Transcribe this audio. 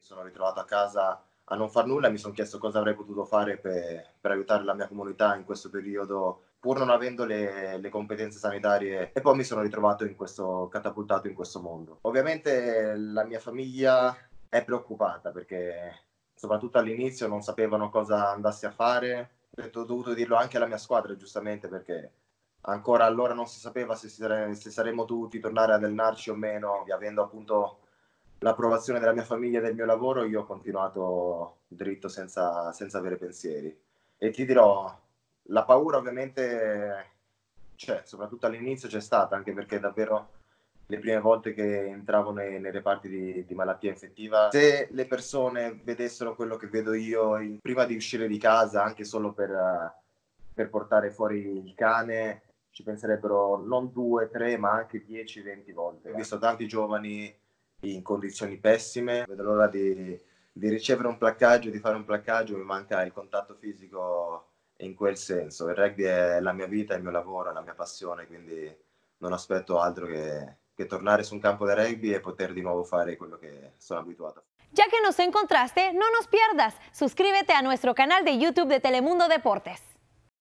sono ritrovato a casa a non far nulla e mi son chiesto cosa avrei potuto fare per aiutare la mia comunità in questo periodo, pur non avendo le competenze sanitarie, e poi mi sono ritrovato catapultato in questo mondo. Ovviamente la mia famiglia è preoccupata perché soprattutto all'inizio non sapevano cosa andassi a fare. Ho dovuto dirlo anche alla mia squadra giustamente, perché ancora allora non si sapeva se saremmo dovuti tornare ad allenarci o meno. Avendo appunto l'approvazione della mia famiglia e del mio lavoro, io ho continuato dritto senza avere pensieri. E ti dirò, la paura ovviamente c'è, soprattutto all'inizio c'è stata, anche perché davvero le prime volte che entravo nei reparti di malattia infettiva, se le persone vedessero quello che vedo io prima di uscire di casa, anche solo per portare fuori il cane, ci penserebbero non 2, 3, ma anche 10, 20 volte. Ho visto tanti giovani in condizioni pessime, vedo l'ora di ricevere un placcaggio, di fare un placcaggio. Mi manca il contatto fisico in quel senso. Il rugby è la mia vita, il mio lavoro, è la mia passione, quindi non aspetto altro che tornare su un campo da rugby e poter di nuovo fare quello che sono abituato. Ya que nos encontraste, no nos pierdas. Suscríbete a nuestro canal de YouTube de Telemundo Deportes.